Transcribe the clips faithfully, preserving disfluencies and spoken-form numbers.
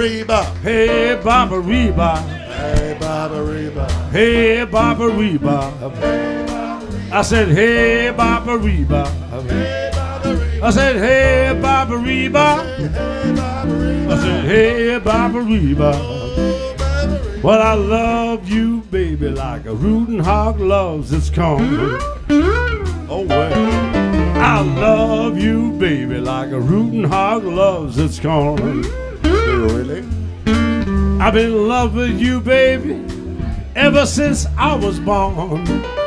Reba. Hey, Baba Reba. Hey, Baba Reba. Hey, Baba Reba. I said, hey, Baba Reba. I said, hey, Baba Reba. I said, hey, Baba Reba. Well, I love you, baby, like a rootin' hog loves its corn. Oh, well. I love you, baby, like a rootin' hog loves its corn. Really? I've been in love with you, baby, ever since I was born.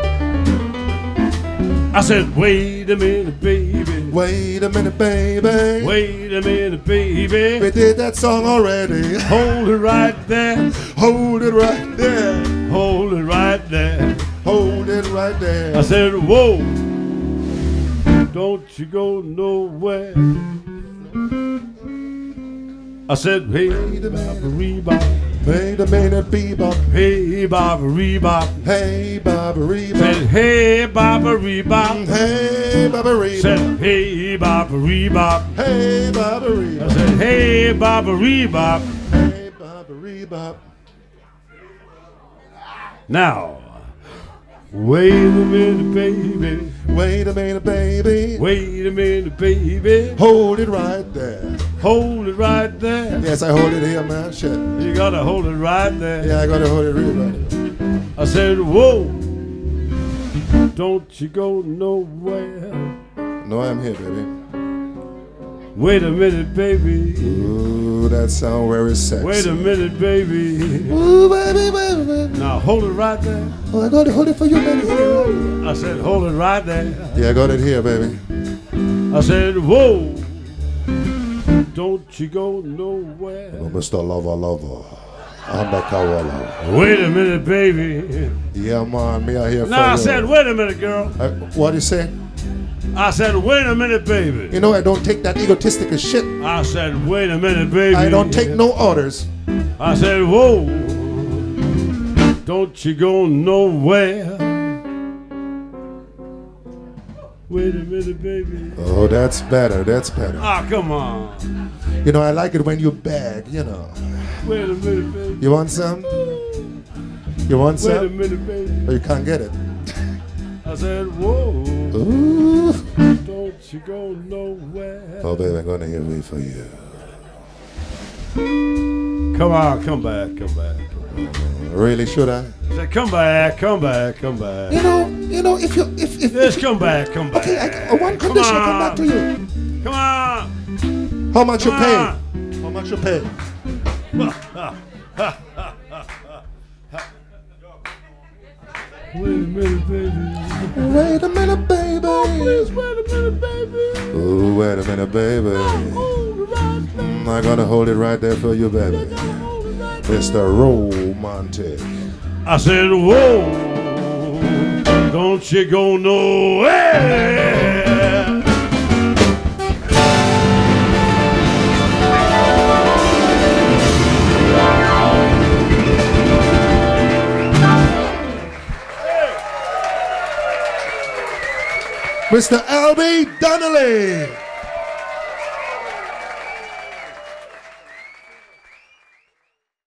I said, wait a minute, baby. Wait a minute, baby. Wait a minute, baby. We did that song already. Hold it right there. Hold it right there. Hold it right there. Hold it right there. I said, whoa. Don't you go nowhere. I said, hey, Baba Reba. Wait a minute, bebop. Hey, Baba Reba. Hey, Baba Reba. Said, hey, Baba Reba. Hey, Baba Reba. Said, hey, Baba Reba. Hey, Baba Reba. I said, hey, Baba Reba. Hey, Baba Reba. Now, wait a minute, baby. Wait a minute, baby. Wait a minute, baby. Hold it right there. Hold it right there. Yes, I hold it here, man. Shit. You gotta hold it right there. Yeah, I gotta hold it really right there. I said, whoa. Don't you go nowhere. No, I'm here, baby. Wait a minute, baby. Ooh, that sound very sexy. Wait a minute, baby. Ooh, baby, baby, baby. Now hold it right there. Oh, I got to hold it for you, baby. I said, hold it right there. Yeah, I got it here, baby. I said, whoa. Don't you go nowhere. Oh, Mister Lover, Lover. Undercover lover. Wait a minute, baby. Yeah, man, me out here for No, I you. said, wait a minute, girl. Uh, what you say? I said, wait a minute, baby. You know, I don't take that egotistical shit. I said, wait a minute, baby. I don't take no orders. I said, whoa. Don't you go nowhere. Wait a minute, baby. Oh, that's better. That's better. Ah, oh, come on. You know, I like it when you beg, you know. Wait a minute, baby. You want some? You want some? Wait a minute, baby. But you can't get it. I said, whoa. Ooh. Don't you go nowhere. Oh, baby, I'm gonna here wait for you. Come on, come back, come back. Come back. Really, should I? I said, come back, come back, come back. You know, you know, if you, if, if, Just if come back, come back. Okay, I, uh, one condition, come, come back to you. Come on. How much come you pay? on. How much you pay? Wait a minute, baby. Wait a minute, baby. Oh, please, wait a minute, baby. Oh, wait a minute, baby. Mm, I gotta hold it right there for you, baby. Mister Romantic. I said, whoa, don't you go nowhere. Mister Albie Donnelly.